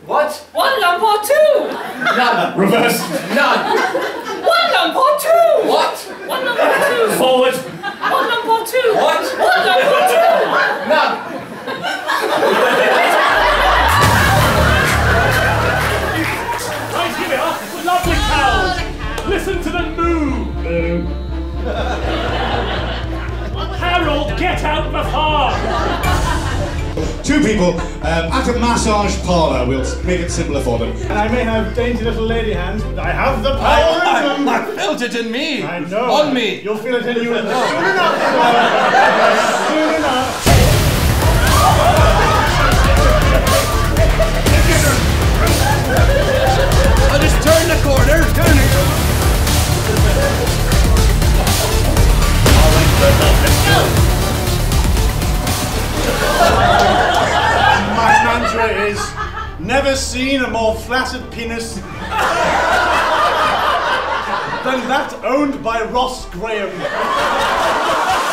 What? 1 lump or 2? None. Reverse. None. 1 lump or 2? What? 1 lump or 2? Forward. 1 lump or 2? What? 1 lump or 2? None. Right, here we are. Lovely cows. Listen to the moo. Harold, get out the farm. 2 people at a massage parlour. We'll make it simpler for them. And I may have dainty little lady hands, but I have the power in them. I felt it in me. I know. On me. You'll feel it in you soon enough. Soon enough. I'll just turn the corner. Turn it. All right, let's go. My mantra is, never seen a more flaccid penis than that owned by Ross Graham.